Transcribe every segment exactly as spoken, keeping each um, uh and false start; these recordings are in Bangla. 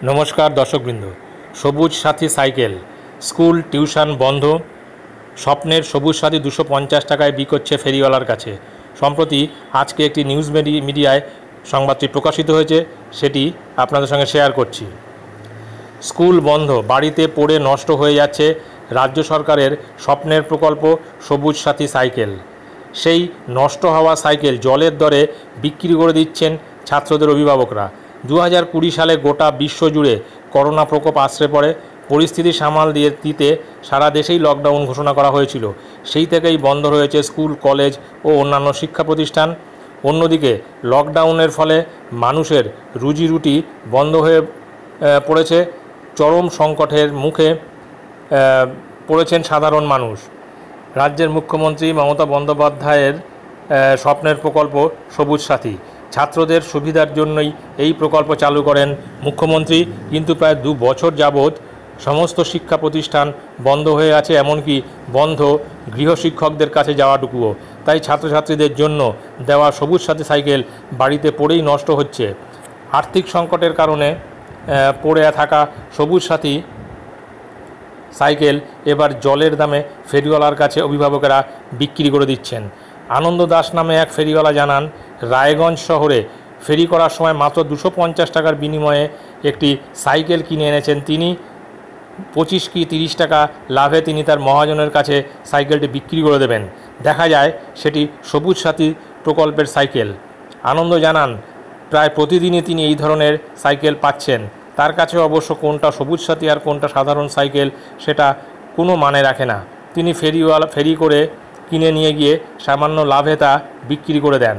নমস্কার দর্শকবৃন্দ। সবুজ সাথী সাইকেল স্কুল টিউশন বন্ধ, স্বপ্নের সবুজ সাথী দুশো পঞ্চাশ টাকায় বিক্রি হচ্ছে ফেরিওয়ালার কাছে। সম্প্রতি আজকে একটি নিউজ মিডিয়ায় সংবাদটি প্রকাশিত হয়েছে, সেটি আপনাদের সঙ্গে শেয়ার করছি। স্কুল বন্ধ, বাড়িতে পড়ে নষ্ট হয়ে যাচ্ছে রাজ্য সরকারের স্বপ্নের প্রকল্প সবুজ সাথী সাইকেল। সেই নষ্ট হওয়া সাইকেল জলের দরে বিক্রি করে দিচ্ছেন ছাত্রদের অভিভাবকরা। দু হাজার কুড়ি সালে গোটা বিশ্ব জুড়ে করোনা প্রকোপ আছড়ে পড়ে। পরিস্থিতি সামাল দিয়ে দিতে সারা দেশেই লকডাউন ঘোষণা করা হয়েছিল। সেই থেকেই বন্ধ রয়েছে স্কুল, কলেজ ও অন্যান্য শিক্ষা প্রতিষ্ঠান। অন্যদিকে লকডাউনের ফলে মানুষের রুজি রুটি বন্ধ হয়ে পড়েছে। চরম সংকটের মুখে পড়েছেন সাধারণ মানুষ। রাজ্যের মুখ্যমন্ত্রী মমতা বন্দ্যোপাধ্যায়ের স্বপ্নের প্রকল্প সবুজ সাথী, ছাত্রদের সুবিধার জন্যই এই প্রকল্প চালু করেন মুখ্যমন্ত্রী। কিন্তু প্রায় দু বছর যাবৎ সমস্ত শিক্ষা প্রতিষ্ঠান বন্ধ হয়ে আছে, এমনকি বন্ধ গৃহশিক্ষকদের কাছে যাওয়াটুকুও। তাই ছাত্রছাত্রীদের জন্য দেওয়া সবুজ সাথী সাইকেল বাড়িতে পড়েই নষ্ট হচ্ছে। আর্থিক সংকটের কারণে পড়ে থাকা সবুজ সাথী সাইকেল এবার জলের দামে ফেরিওয়ালার কাছে অভিভাবকেরা বিক্রি করে দিচ্ছেন। আনন্দ দাস নামে এক ফেরিওয়ালা জানান, রায়গঞ্জ শহরে ফেরি করার সময় মাত্র দুশো পঞ্চাশ টাকার বিনিময়ে একটি সাইকেল কিনে এনেছেন তিনি। পঁচিশ কি তিরিশ টাকা লাভে তিনি তার মহাজনের কাছে সাইকেলটি বিক্রি করে দেবেন। দেখা যায় সেটি সবুজ সাথী প্রকল্পের সাইকেল। আনন্দ জানান, প্রায় প্রতিদিনই তিনি এই ধরনের সাইকেল পাচ্ছেন। তার কাছে অবশ্য কোনটা সবুজ সাথী আর কোনটা সাধারণ সাইকেল সেটা কোনো মানে রাখে না। তিনি ফেরিওয়ালা ফেরি করে কিনে নিয়ে গিয়ে সামান্য লাভে তা বিক্রি করে দেন।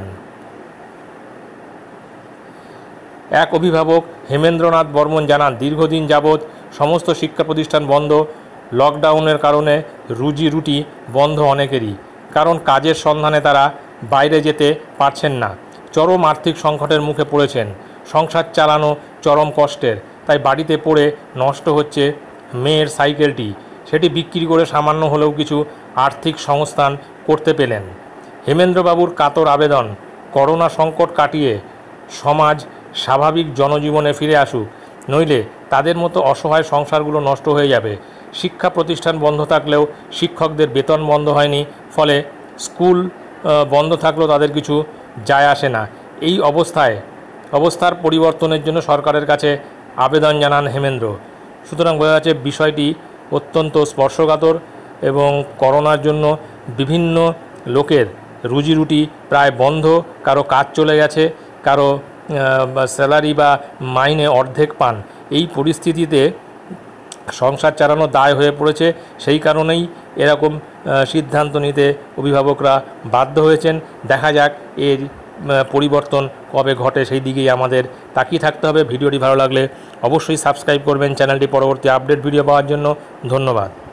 এক অভিভাবক হেমেন্দ্রনাথ বর্মন জানান, দীর্ঘদিন যাবৎ সমস্ত শিক্ষা প্রতিষ্ঠান বন্ধ। লকডাউনের কারণে রুজি রুটি বন্ধ অনেকেরই, কারণ কাজের সন্ধানে তারা বাইরে যেতে পারছেন না। চরম আর্থিক সংকটের মুখে পড়েছেন, সংসার চালানো চরম কষ্টের। তাই বাড়িতে পড়ে নষ্ট হচ্ছে মেয়ের সাইকেলটি, সেটি বিক্রি করে সামান্য হলেও কিছু আর্থিক সংস্থান করতে পেলেন। হেমেন্দ্রবাবুর কাতর আবেদন, করোনা সংকট কাটিয়ে সমাজ স্বাভাবিক জনজীবনে ফিরে আসুক, নইলে তাদের মতো অসহায় সংসারগুলো নষ্ট হয়ে যাবে। শিক্ষা প্রতিষ্ঠান বন্ধ থাকলেও শিক্ষকদের বেতন বন্ধ হয়নি, ফলে স্কুল বন্ধ থাকলেও তাদের কিছু যায় আসে না। এই অবস্থায় অবস্থার পরিবর্তনের জন্য সরকারের কাছে আবেদন জানান হেমেন্দ্র। সুতরাং বোঝা যাচ্ছে বিষয়টি অত্যন্ত স্পর্শকাতর এবং করোনার জন্য বিভিন্ন লোকের রুজি রুটি প্রায় বন্ধ, কারো কাজ চলে গেছে, কারো স্যালারি বা মাইনে অর্ধেক পান। এই পরিস্থিতিতে সংসার চালানো দায় হয়ে পড়েছে। সেই কারণেই এরকম সিদ্ধান্ত নিতে অভিভাবকরা বাধ্য হয়েছেন। দেখা যাক এর পরিবর্তন কবে ঘটে, সেই দিকেই আমাদের তাকিয়ে থাকতে হবে। ভিডিওটি ভালো লাগলে অবশ্যই সাবস্ক্রাইব করবেন চ্যানেলটি পরবর্তী আপডেট ভিডিও পাওয়ার জন্য। ধন্যবাদ।